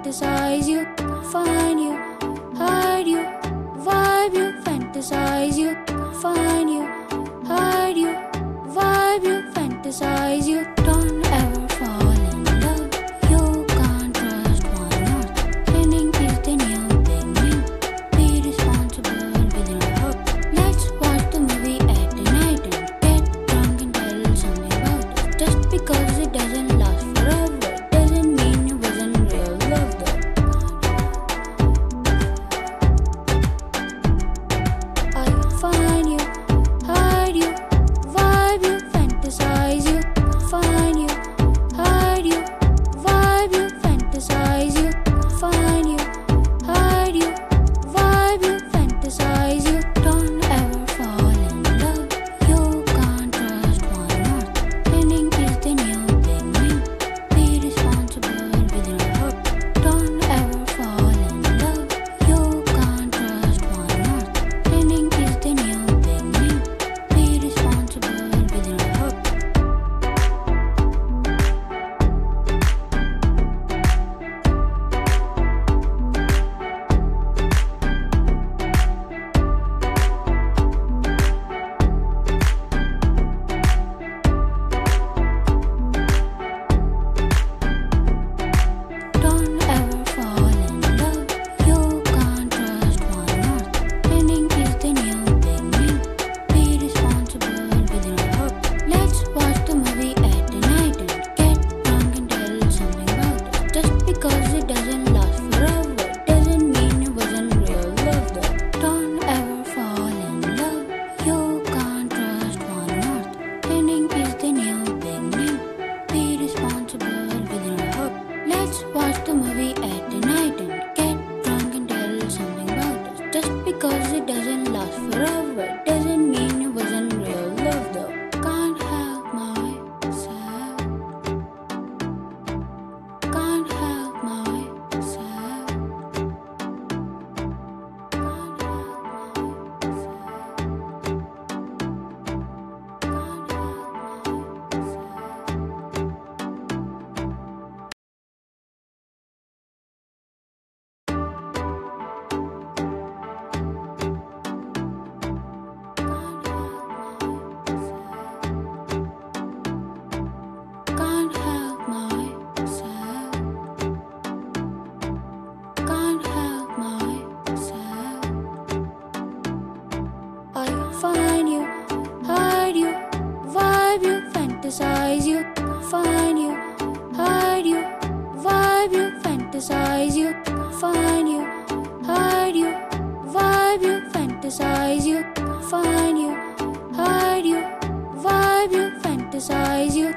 fantasize you, find you, hide you, vibe you, fantasize you, find you, hide you, vibe you, fantasize you. Don't ever fall in love, you can't trust one not. Ending is the new beginning, be responsible with your heart. Let's watch the movie at the night and get drunk and tell something about it. Just because it doesn't last forever doesn't mean it wasn't real love though. I find you, hide you, vibe you, fantasize you, find you, hide you, vibe you, fantasize you, find you, hide you, vibe you, fantasize you. Don't ever fall in love, you can't trust one not. Ending is the new beginning, be responsible with your heart. Don't ever fall in love, you can't trust one not. Ending is the new beginning, be responsible with your heart. Don't ever fall in love, you can't trust one not. Ending is the new beginning, be responsible with your heart. Let's watch the movie at the night and get drunk and tell something about it. Just because it doesn't last forever doesn't mean it wasn't real love though. Don't ever fall in love, you can't trust one not. Ending is the new beginning, be responsible with your heart. Let's watch the movie at the night and get drunk and tell something about it. Just because it doesn't last forever doesn't mean it wasn't real love though. Can't help myself. Can't help myself. Can't help myself. Can't help myself. I find you, hide you, vibe you, fantasize you, find you, hide you, vibe you, fantasize you, find you, hide you, vibe you, fantasize you, find you, hide you, vibe you, fantasize you.